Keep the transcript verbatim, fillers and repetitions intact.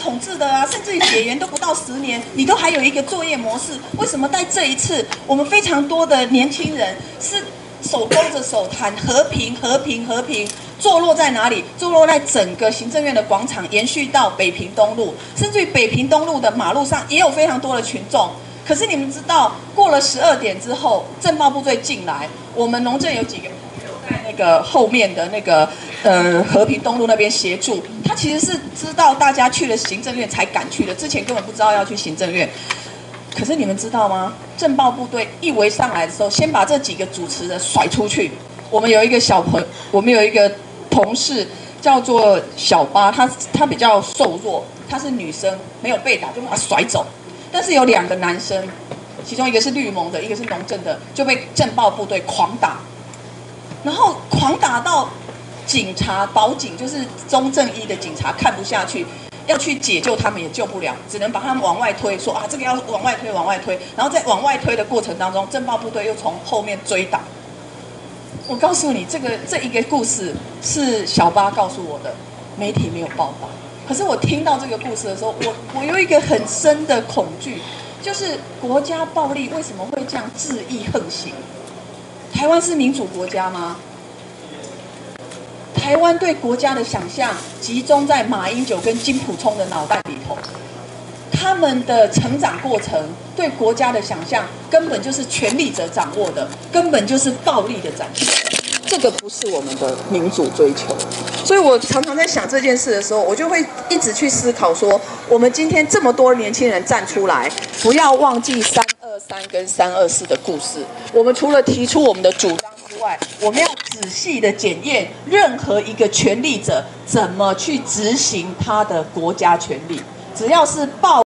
统治的啊，甚至于解严都不到十年，你都还有一个作业模式。为什么在这一次，我们非常多的年轻人是手勾着手谈和平、和平、和平？坐落在哪里？坐落在整个行政院的广场，延续到北平东路，甚至于北平东路的马路上也有非常多的群众。可是你们知道，过了十二点之后，政报部队进来，我们农政有几个朋友在那个后面的那个呃和平东路那边协助，他其实是知道大家去了行政院才敢去的，之前根本不知道要去行政院。可是你们知道吗？政报部队一围上来的时候，先把这几个主持人甩出去。我们有一个小朋友，我们有一个同事叫做小八，她她比较瘦弱，她是女生，没有被打就把她甩走。但是有两个男生，其中一个是绿盟的，一个是农政的，就被政报部队狂打，然后狂打到警察保警，就是中正一的警察看不下去，要去解救他们也救不了，只能把他们往外推，说啊这个要往外推往外推，然后在往外推的过程当中，政报部队又从后面追打。我告诉你，这个这一个故事是小八告诉我的，媒体没有报道。可是我听到这个故事的时候，我我有一个很深的恐惧，就是国家暴力为什么会这样恣意横行？台湾是民主国家吗？台湾对国家的想象集中在马英九跟金溥聪的脑袋里头，他们的成长过程对国家的想象根本就是权力者掌握的，根本就是暴力的展现。这个不是我们的民主追求，所以我常常在想这件事的时候，我就会一直去思考说，我们今天这么多年轻人站出来，不要忘记三二三跟三二四的故事。我们除了提出我们的主张之外，我们要仔细的检验任何一个权力者怎么去执行他的国家权力，只要是暴